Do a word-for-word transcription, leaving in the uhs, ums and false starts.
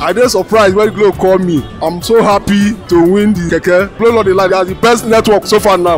I dey surprised when Glo call me. I'm so happy to win the Keke. Glo no dey lie, they are the best network so far now.